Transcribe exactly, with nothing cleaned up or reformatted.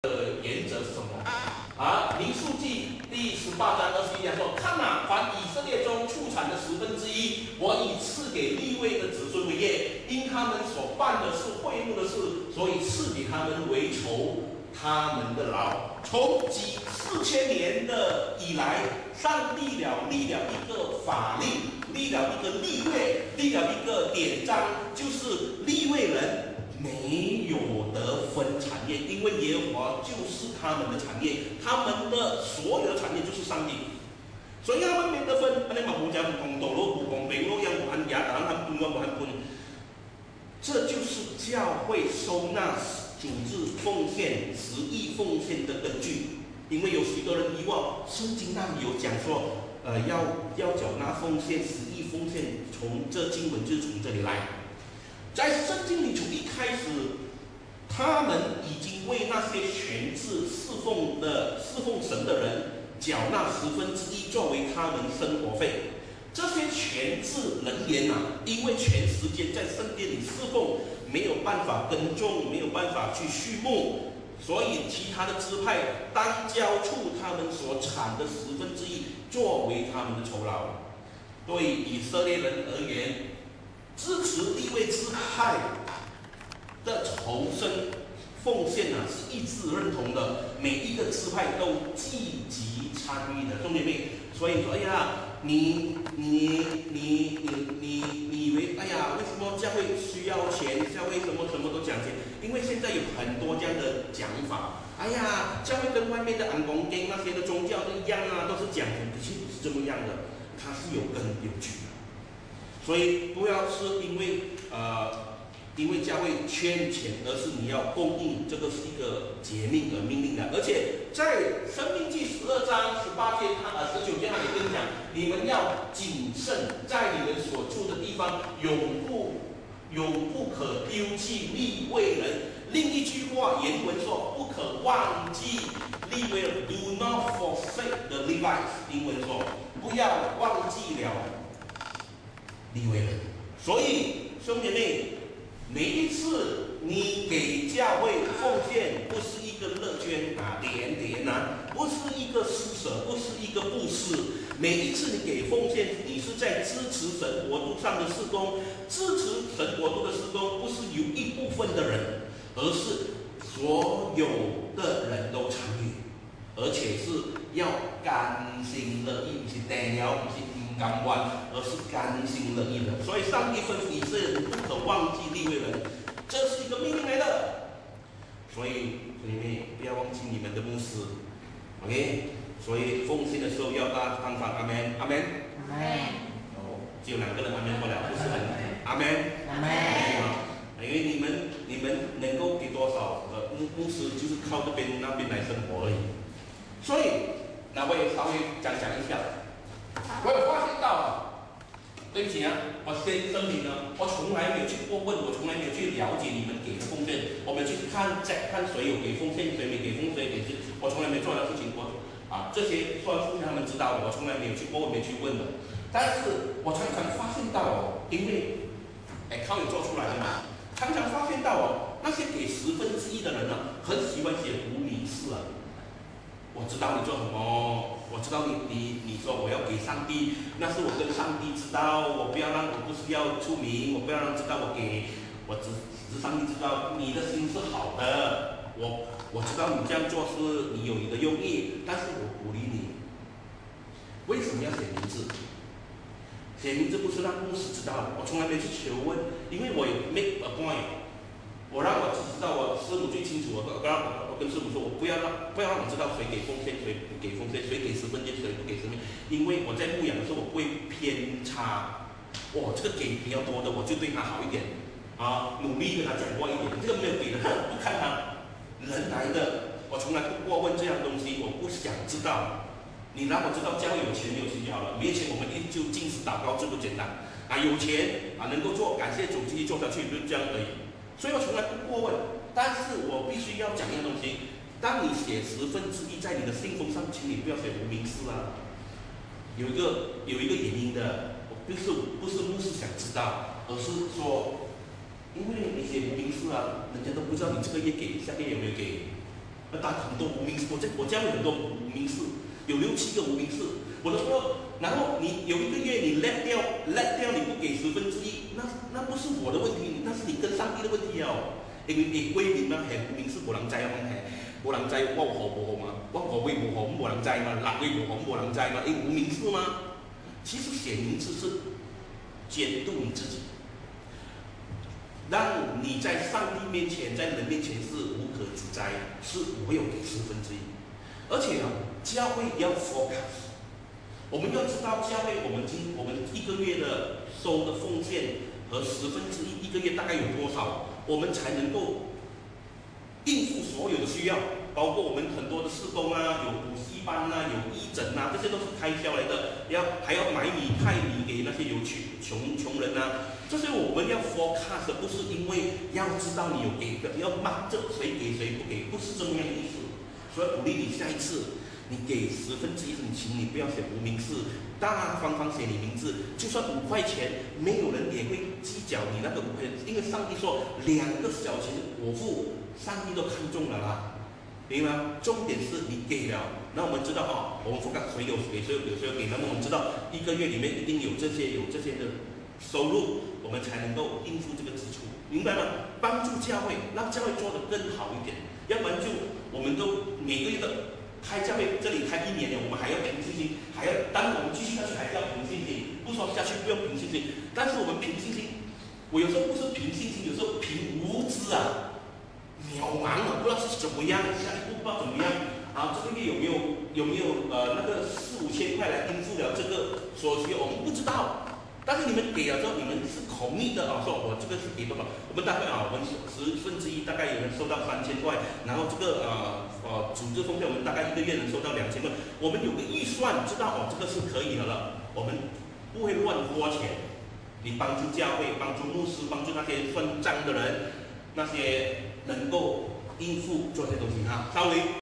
的原则是什么？啊，民数记第十八章二十一节说：“看哪，凡以色列中出产的十分之一，我已赐给利未的子孙为业，因他们所办的是会幕的事，所以赐给他们为酬他们的劳。从几四千年的以来，上立了立了一个法令，立了一个立位，立了一个典章，就是利未人。”没有得分产业，因为耶和华就是他们的产业，他们的所有的产业就是上帝，所以他们没得分。那么不讲不公道咯，不公平咯，让不按牙打，他们不按不按分。这就是教会收纳组织奉献、十亿奉献的根据。因为有许多人疑惑，圣经那里有讲说，呃，要要缴纳奉献、十亿奉献，从这经文就是从这里来。在圣经里从一开始，他们已经为那些全职侍奉的侍奉神的人缴纳十分之一作为他们生活费。这些全职人员啊，因为全时间在圣殿里侍奉，没有办法耕种，没有办法去畜牧，所以其他的支派当交出他们所产的十分之一作为他们的酬劳。对以色列人而言，支持利未支派的筹生奉献啊，是一致认同的，每一个支派都积极参与的，兄弟妹。所以说，哎呀，你你你你你你以为，哎呀，为什么教会需要钱？教会什么什么都讲钱？因为现在有很多这样的讲法。哎呀，教会跟外面的安公经那些的宗教都一样啊，都是讲钱，其实不是这么样的，它是有根有据的。所以不要是因为呃，因为教会缺钱，而是你要供应，这个是一个诫命而命令的。而且在申命记十二章十八节，他呃十九节那里跟你讲，你们要谨慎，在你们所住的地方，永不永不可丢弃利未人。另一句话，原文说不可忘记利未人 ，Do not forsake the Levites。英文说不要忘记了利未人。所以兄弟妹，每一次你给教会奉献，不是一个乐捐啊，点点啊，不是一个施舍，不是一个布施。每一次你给奉献，你是在支持神国度上的事工。支持神国度的事工，不是有一部分的人，而是所有的人都参与，而且是要甘心乐意，不是订了，不是不甘愿，而是甘心乐意的。所以上帝吩咐以色列人不可忘记利未人，这是一个命令来的。所以兄弟妹，不要忘记你们的牧师 ，OK？ 所以奉献的时候要大方方，阿门，阿门， 阿门。 哦，只有两个人阿门过了，不是很阿门， 阿门。 因为你们你们能够给多少呃牧牧师就是靠这边那边来生活而已。所以那我也稍微讲讲一下，我有发现到啊，对不起啊，我先声明呢，我从来没有去过问，我从来没有去了解你们给的奉献，我们去看在看谁有给奉献，谁没给奉献，给是，我从来没做的事情，我啊这些虽然奉献他们知道的，我从来没有去过问，没去问的。但是我常常发现到哦，因为哎靠你做出来的嘛，常常发现到哦，那些给十分之一的人呢、啊，很喜欢写无名氏啊。我知道你做什么，我知道你你你说我要给上帝，那是我跟上帝知道，我不要让我不是要出名，我不要让知道我给，我只只是上帝知道你的心是好的，我我知道你这样做是你有你的用意，但是我鼓励你，为什么要写名字？写名字不是让牧师知道，我从来没去求问，因为我也 make a point， 我让我只知道我师母最清楚，我我让我我跟师母说，我不要让不要让我知道谁给奉献，谁不给奉献，谁给十分钱，谁不给十分，因为我在牧养的时候我不会偏差，哇，这个给比较多的我就对他好一点啊，努力跟他讲过一点，这个没有给的不看他人来的，我从来不过问这样东西，我不想知道。你让我知道教会有钱没有钱就好了，没钱我们一就禁食祷告，这不简单啊！有钱啊能够做，感谢主继续做下去，就这样而已。所以我从来不过问，但是我必须要讲一样东西：当你写十分之一在你的信封上，请你不要写无名氏啊。有一个有一个原因的，不是不是牧师想知道，而是说，因为你写无名氏啊，人家都不知道你这个月给，下个月有没有给。 那当然很多无名氏，我在我教会很多无名氏，有六七个无名氏。我都说，然后你有一个月你 let 掉 let 掉，你不给十分之一，那那不是我的问题，那是你跟上帝的问题哦。因为你歸面嘛，係無名氏無人知啊，係無人知我何無何嘛，我何為無何咁無人知嘛，立為無何咁無人知嘛，因為無名氏嘛。其實寫名字是監督你自己，讓你在上帝面前，在人面前是無可指摘，是我有給十分之一。而且啊，教會要 focus。我們要知道教會，我們今我們一個月的收的奉獻和十分之一，一個月大概有多少，我們才能夠應付所有的需要，包括我們很多的事工啊，有補習班啊，有義診啊，這些都是開銷來的。要還要買米派米給那些有窮窮窮人啊，這些我們要 forecast，不是因為要知道你有給的，要罵這誰給誰不給，不是這麼樣的意思。所以鼓勵你下一次。你給十分之一，你請你不要寫無名氏，大大方方寫你名字，就算五塊錢，沒有人也會計較你那個五塊錢，因為上帝說兩個小錢的果腹，上帝都看中了啦，明白嗎？重點是你給了，那我們知道哦，我們不講誰有給，誰有給，誰有給，那麼我們知道一個月裡面一定有這些有這些的收入，我們才能夠應付這個支出，明白嗎？幫助教會，讓教會做得更好一點，要不然就我們都每個月的。開教會，這裡開一年了，我們還要憑信心，還要，當然我們繼續下去還是要憑信心，不說下去不用憑信心，但是我們憑信心，我有時候不是憑信心，有時候憑無知啊，渺茫啊，不知道是怎麼樣，下一步不知道怎麼樣，啊，這個月有沒有有沒有呃那個四五千塊來應付了這個所需，我們不知道。但是你們給了之後，你們是同意的啊，說我這個是給多少？我們大概啊，我們十分之一大概有人收到三千塊，然後這個呃呃組織奉獻，我們大概一個月能收到兩千塊。我們有個預算，知道哦，這個是可以的了。我們不會亂花錢，你幫助教會，幫助牧師，幫助那些算賬的人，那些能夠應付做這些東西哈，稍微。